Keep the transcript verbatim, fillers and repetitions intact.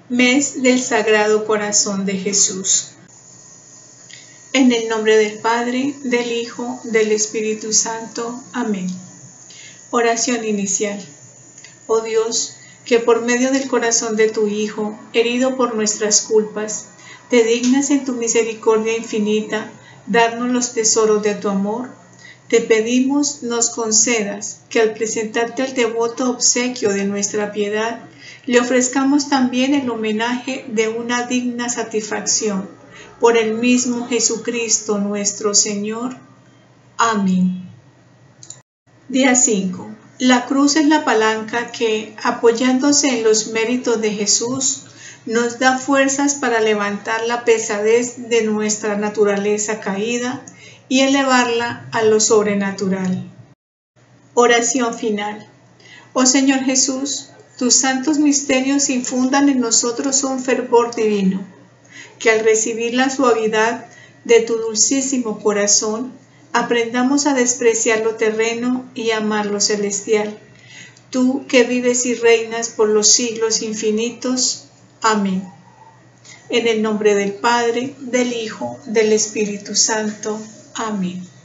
Mes del Sagrado Corazón de Jesús. En el nombre del Padre, del Hijo, del Espíritu Santo. Amén. Oración inicial. Oh Dios, que por medio del corazón de tu Hijo, herido por nuestras culpas, te dignas en tu misericordia infinita darnos los tesoros de tu amor, te pedimos nos concedas que al presentarte el devoto obsequio de nuestra piedad, le ofrezcamos también el homenaje de una digna satisfacción por el mismo Jesucristo nuestro Señor. Amén. Día cinco. La cruz es la palanca que, apoyándose en los méritos de Jesús, nos da fuerzas para levantar la pesadez de nuestra naturaleza caída y elevarla a lo sobrenatural. Oración final. Oh Señor Jesús, tus santos misterios infundan en nosotros un fervor divino, que al recibir la suavidad de tu dulcísimo corazón, aprendamos a despreciar lo terreno y amar lo celestial. Tú que vives y reinas por los siglos infinitos. Amén. En el nombre del Padre, del Hijo, del Espíritu Santo. Amén.